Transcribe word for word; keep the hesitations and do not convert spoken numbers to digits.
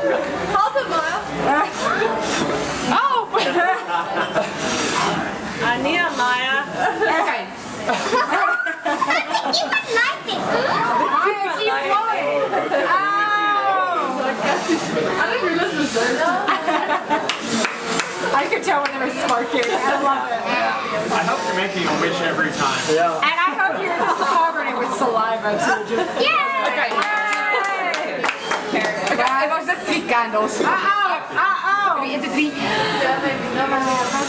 Help him, Maya. Oh! Ania, Maya. Okay. Keep it like it. Maya, keep going. Oh! I didn't realize this was I could tell when they were sparking. I love it. I hope you're making a wish every time. Yeah. And I hope you're just covering it with saliva too. Just Yeah. Okay. Okay, het was net drie candles. Uh oh, uh oh. Wie in de drie?